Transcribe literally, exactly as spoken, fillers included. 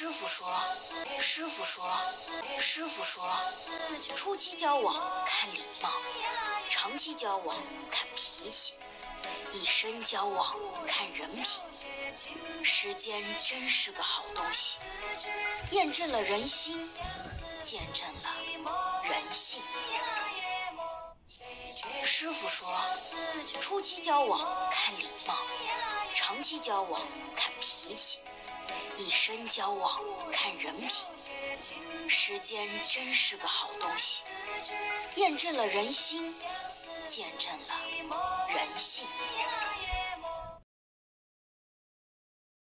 师傅说，师傅说，师傅说，初期交往看礼貌，长期交往看脾气，一生交往看人品。时间真是个好东西，验证了人心，见证了人性。师傅说，初期交往看礼貌，长期交往看脾气，一生交往看人品。时间真是个好东西，验证了人心，见证了人性。